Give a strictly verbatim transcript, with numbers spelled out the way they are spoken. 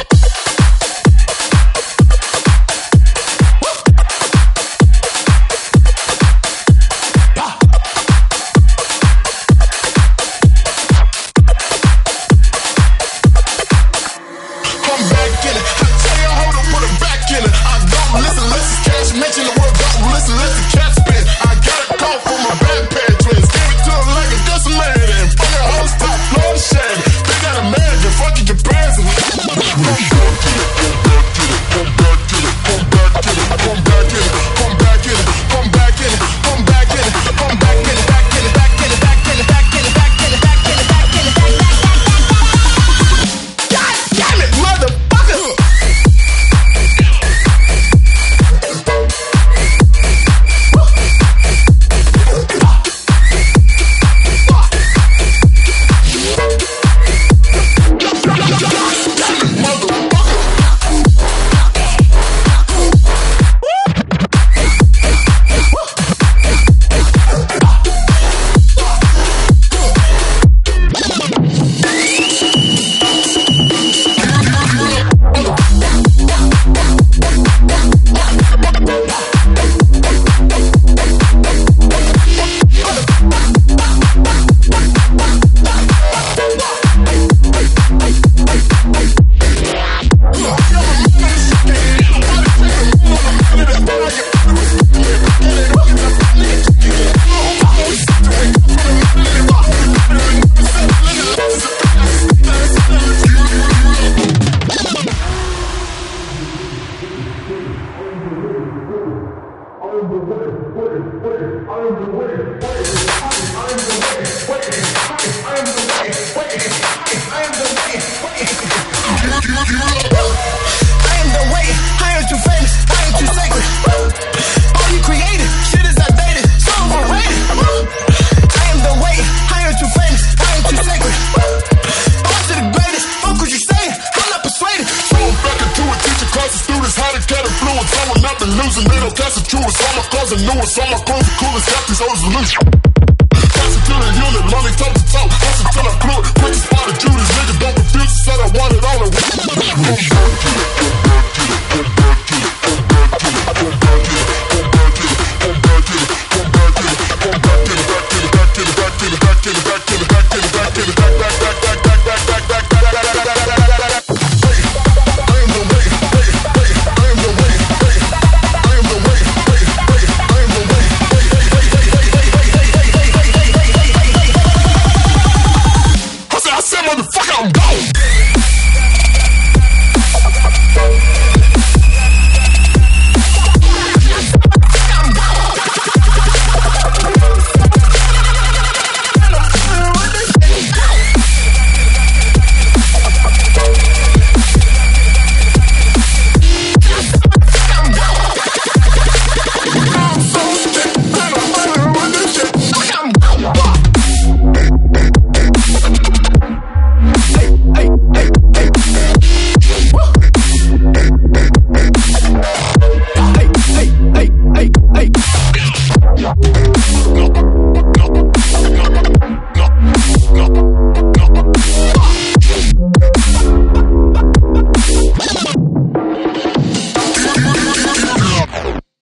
Losing, they don't catch the truest. All my cars are newest, all my cars are coolest. Got these hoes loose. Pass it to the unit, money top to top. Pass it till I blew it. Quick spot of Judas, nigga, don't refuse. Said I want it all at once.